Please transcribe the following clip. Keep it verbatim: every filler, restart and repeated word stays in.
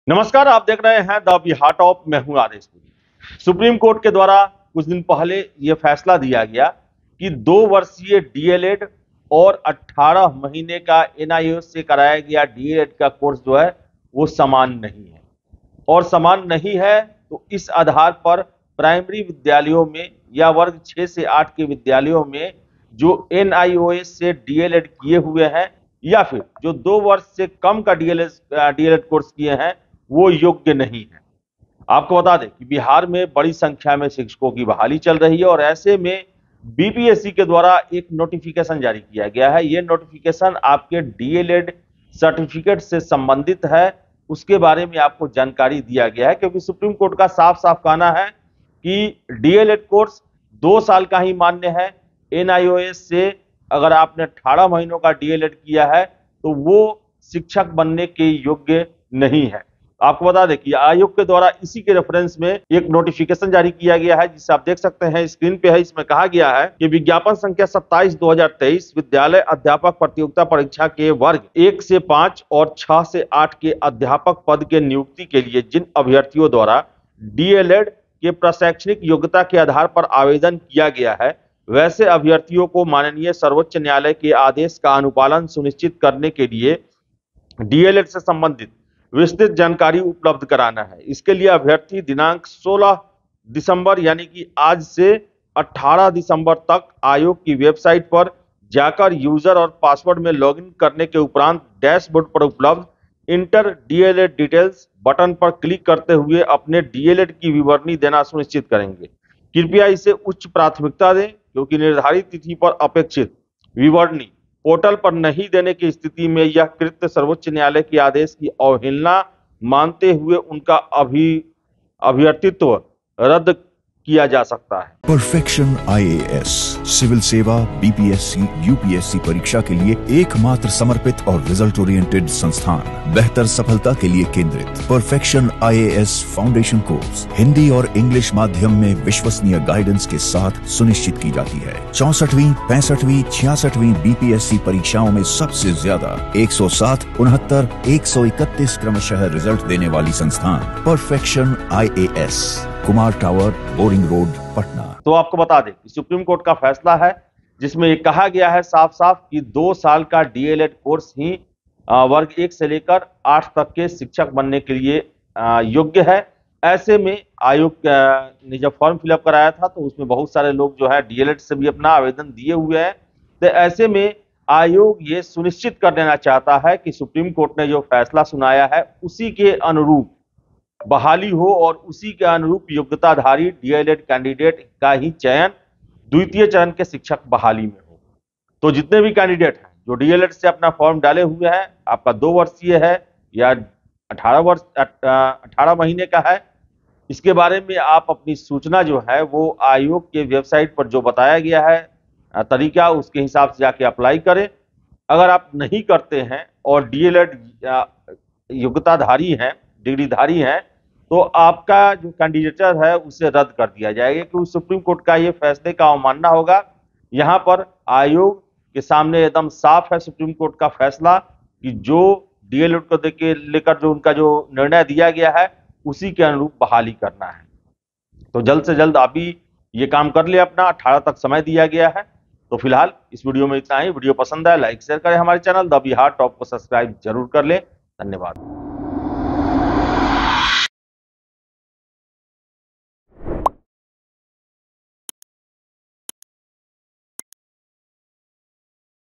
नमस्कार, आप देख रहे हैं द बिहार टॉप। मैं हूं आदेश पुरी। सुप्रीम कोर्ट के द्वारा कुछ दिन पहले यह फैसला दिया गया कि दो वर्षीय डीएलएड और अठारह महीने का एनआईओएस से कराया गया डीएलएड का कोर्स जो है वो समान नहीं है। और समान नहीं है तो इस आधार पर प्राइमरी विद्यालयों में या वर्ग छह से आठ के विद्यालयों में जो एनआईओएस से डीएलएड किए हुए हैं या फिर जो दो वर्ष से कम का डीएलएड डीएलएड कोर्स किए हैं वो योग्य नहीं है। आपको बता दें कि बिहार में बड़ी संख्या में शिक्षकों की बहाली चल रही है और ऐसे में बीपीएससी के द्वारा एक नोटिफिकेशन जारी किया गया है। ये नोटिफिकेशन आपके डीएलएड सर्टिफिकेट से संबंधित है, उसके बारे में आपको जानकारी दिया गया है, क्योंकि सुप्रीम कोर्ट का साफ साफ कहना है कि डीएलएड कोर्स दो साल का ही मान्य है। एनआईओएस से अगर आपने अठारह महीनों का डीएलएड किया है तो वो शिक्षक बनने के योग्य नहीं है। आपको बता दें कि आयोग के द्वारा इसी के रेफरेंस में एक नोटिफिकेशन जारी किया गया है, जिसे आप देख सकते हैं स्क्रीन पे है। इसमें कहा गया है कि विज्ञापन संख्या सत्ताईस दो हजार तेईस विद्यालय अध्यापक प्रतियोगिता परीक्षा के वर्ग एक से पांच और छह से आठ के अध्यापक पद के नियुक्ति के लिए जिन अभ्यर्थियों द्वारा डीएलएड के प्रशैक्षणिक योग्यता के आधार पर आवेदन किया गया है, वैसे अभ्यर्थियों को माननीय सर्वोच्च न्यायालय के आदेश का अनुपालन सुनिश्चित करने के लिए डीएलएड से संबंधित विस्तृत जानकारी उपलब्ध कराना है। इसके लिए अभ्यर्थी दिनांक सोलह दिसंबर यानी कि आज से अठारह दिसंबर तक आयोग की वेबसाइट पर जाकर यूजर और पासवर्ड में लॉगिन करने के उपरांत डैशबोर्ड पर उपलब्ध इंटर डीएलएड डिटेल्स बटन पर क्लिक करते हुए अपने डीएलएड की विवरणी देना सुनिश्चित करेंगे। कृपया इसे उच्च प्राथमिकता दें, क्योंकि निर्धारित तिथि पर अपेक्षित विवरणी पोर्टल पर नहीं देने की स्थिति में यह कृत्य सर्वोच्च न्यायालय के आदेश की अवहेलना मानते हुए उनका अभी अभ्यर्थित्व रद्द किया जा सकता है। परफेक्शन आईएएस सिविल सेवा, बीपीएससी, यूपीएससी परीक्षा के लिए एकमात्र समर्पित और रिजल्ट ओरिएंटेड संस्थान, बेहतर सफलता के लिए केंद्रित। Perfection IAS foundation course Hindi और इंग्लिश माध्यम में विश्वसनीय गाइडेंस के साथ सुनिश्चित की जाती है। चौसठवीं, पैंसठवीं, छियासठवीं बीपीएससी परीक्षाओं में सबसे ज्यादा एक सौ सात, उनहत्तर, एक सौ इकतीस क्रमशः रिजल्ट देने वाली संस्थान perfection IAS, Kumar tower, boring road, Patna. तो आपको बता दें कि सुप्रीम कोर्ट का फैसला है जिसमें ये कहा गया है साफ साफ कि दो साल का डीएलएड कोर्स ही वर्ग एक से लेकर आठ तक के शिक्षक बनने के लिए योग्य है। ऐसे में आयोग ने जब फॉर्म फिलअप कराया था तो उसमें बहुत सारे लोग जो है डीएलएड से भी अपना आवेदन दिए हुए हैं। तो ऐसे में आयोग ये सुनिश्चित कर देना चाहता है कि सुप्रीम कोर्ट ने जो फैसला सुनाया है उसी के अनुरूप बहाली हो और उसी के अनुरूप योग्यताधारी डीएलएड कैंडिडेट का ही चयन द्वितीय चरण के शिक्षक बहाली में हो। तो जितने भी कैंडिडेट हैं जो डीएलएड से अपना फॉर्म डाले हुए हैं, आपका दो वर्षीय है या अठारह वर्ष अठारह महीने का है, इसके बारे में आप अपनी सूचना जो है वो आयोग के वेबसाइट पर जो बताया गया है तरीका, उसके हिसाब से जाके अप्लाई करें। अगर आप नहीं करते हैं और डीएलएड योग्यताधारी हैं, डिग्रीधारी हैं, तो आपका जो कैंडिडेटर है उसे रद्द कर दिया जाएगा, क्योंकि सुप्रीम कोर्ट का ये फैसले का अवमानना होगा। यहाँ पर आयोग के सामने एकदम साफ है सुप्रीम कोर्ट का फैसला कि जो डीएलएड को लेकर जो उनका जो निर्णय दिया गया है उसी के अनुरूप बहाली करना है। तो जल्द से जल्द अभी ये काम कर ले अपना, अठारह तक समय दिया गया है। तो फिलहाल इस वीडियो में इतना ही। वीडियो पसंद आए लाइक शेयर करें, हमारे चैनल द बिहार टॉप को सब्सक्राइब जरूर कर लें। धन्यवाद।